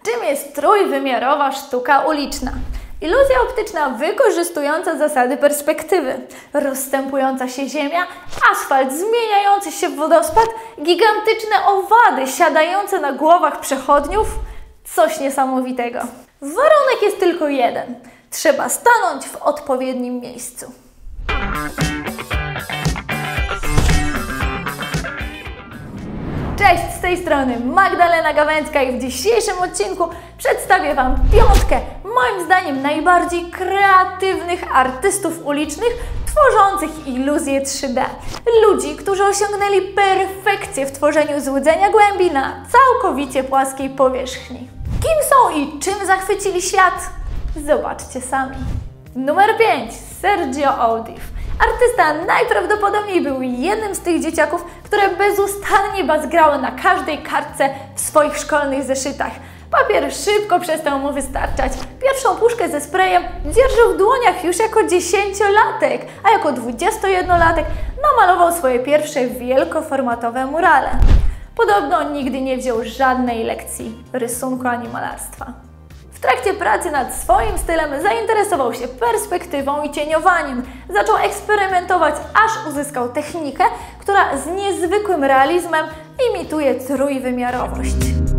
Czym jest trójwymiarowa sztuka uliczna? Iluzja optyczna wykorzystująca zasady perspektywy, rozstępująca się ziemia, asfalt zmieniający się w wodospad, gigantyczne owady siadające na głowach przechodniów. Coś niesamowitego. Warunek jest tylko jeden. Trzeba stanąć w odpowiednim miejscu. Cześć, z tej strony Magdalena Gawęcka i w dzisiejszym odcinku przedstawię Wam piątkę, moim zdaniem, najbardziej kreatywnych artystów ulicznych tworzących iluzję 3D. Ludzi, którzy osiągnęli perfekcję w tworzeniu złudzenia głębi na całkowicie płaskiej powierzchni. Kim są i czym zachwycili świat? Zobaczcie sami. Numer 5. Sergio Audif. Artysta najprawdopodobniej był jednym z tych dzieciaków, które bezustannie bazgrały na każdej kartce w swoich szkolnych zeszytach. Papier szybko przestał mu wystarczać. Pierwszą puszkę ze sprayem dzierżył w dłoniach już jako 10-latek, a jako 21-latek namalował swoje pierwsze wielkoformatowe murale. Podobno nigdy nie wziął żadnej lekcji rysunku ani malarstwa. W trakcie pracy nad swoim stylem zainteresował się perspektywą i cieniowaniem. Zaczął eksperymentować, aż uzyskał technikę, która z niezwykłym realizmem imituje trójwymiarowość.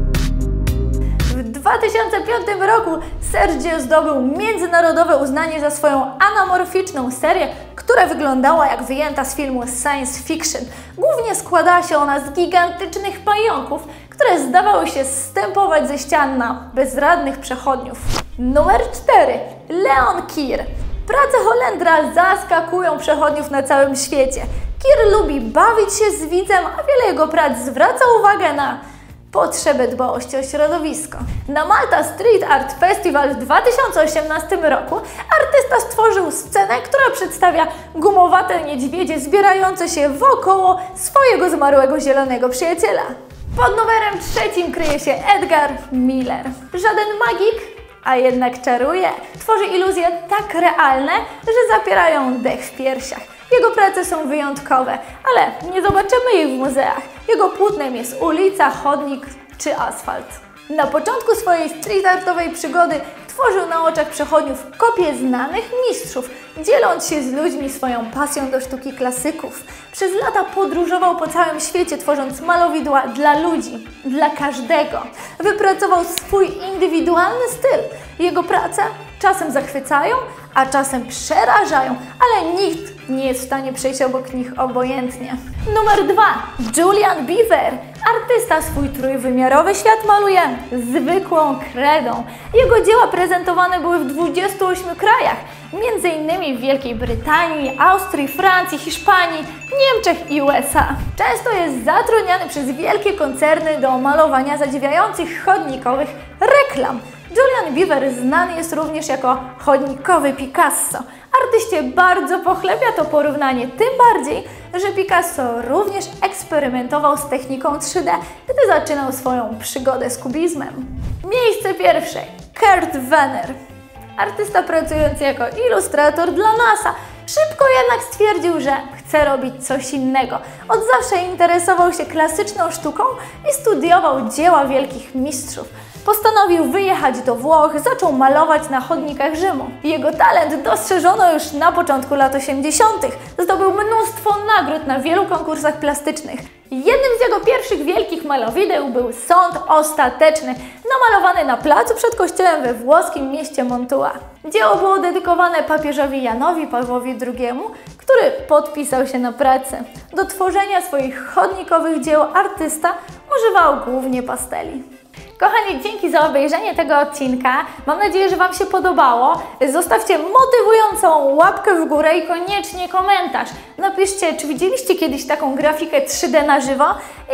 W 2005 roku Sergio zdobył międzynarodowe uznanie za swoją anamorficzną serię, która wyglądała jak wyjęta z filmu science fiction. Głównie składała się ona z gigantycznych pająków, które zdawały się zstępować ze ścian na bezradnych przechodniów. Numer 4. Leon Kier. Prace Holendra zaskakują przechodniów na całym świecie. Kier lubi bawić się z widzem, a wiele jego prac zwraca uwagę na potrzebę dbałości o środowisko. Na Malta Street Art Festival w 2018 roku artysta stworzył scenę, która przedstawia gumowate niedźwiedzie zbierające się wokoło swojego zmarłego zielonego przyjaciela. Pod numerem 3 kryje się Edgar Miller. Żaden magik, a jednak czaruje. Tworzy iluzje tak realne, że zapierają dech w piersiach. Jego prace są wyjątkowe, ale nie zobaczymy ich w muzeach. Jego płótnem jest ulica, chodnik czy asfalt. Na początku swojej street artowej przygody tworzył na oczach przechodniów kopie znanych mistrzów, dzieląc się z ludźmi swoją pasją do sztuki klasyków. Przez lata podróżował po całym świecie, tworząc malowidła dla ludzi, dla każdego. Wypracował swój indywidualny styl. Jego prace czasem zachwycają, a czasem przerażają, ale nikt nie jest w stanie przejść obok nich obojętnie. Numer 2. Julian Beaver. Artysta swój trójwymiarowy świat maluje zwykłą kredą. Jego dzieła prezentowane były w 28 krajach, m.in. w Wielkiej Brytanii, Austrii, Francji, Hiszpanii, Niemczech i USA. Często jest zatrudniany przez wielkie koncerny do malowania zadziwiających chodnikowych reklam. Julian Beaver znany jest również jako chodnikowy Picasso. Artyście bardzo pochlebia to porównanie, tym bardziej, że Picasso również eksperymentował z techniką 3D, gdy zaczynał swoją przygodę z kubizmem. Miejsce pierwsze. Kurt Wenner. Artysta pracujący jako ilustrator dla NASA. Szybko jednak stwierdził, że chce robić coś innego. Od zawsze interesował się klasyczną sztuką i studiował dzieła wielkich mistrzów. Postanowił wyjechać do Włoch, zaczął malować na chodnikach Rzymu. Jego talent dostrzeżono już na początku lat 80. Zdobył mnóstwo nagród na wielu konkursach plastycznych. Jednym z jego pierwszych wielkich malowideł był Sąd Ostateczny, namalowany na placu przed kościołem we włoskim mieście Mantua. Dzieło było dedykowane papieżowi Janowi Pawłowi II, który podpisał się na pracę. Do tworzenia swoich chodnikowych dzieł artysta używał głównie pasteli. Kochani, dzięki za obejrzenie tego odcinka. Mam nadzieję, że Wam się podobało. Zostawcie motywującą łapkę w górę i koniecznie komentarz. Napiszcie, czy widzieliście kiedyś taką grafikę 3D na żywo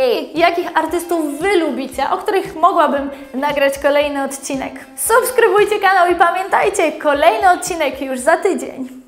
i jakich artystów Wy lubicie, o których mogłabym nagrać kolejny odcinek. Subskrybujcie kanał i pamiętajcie, kolejny odcinek już za tydzień.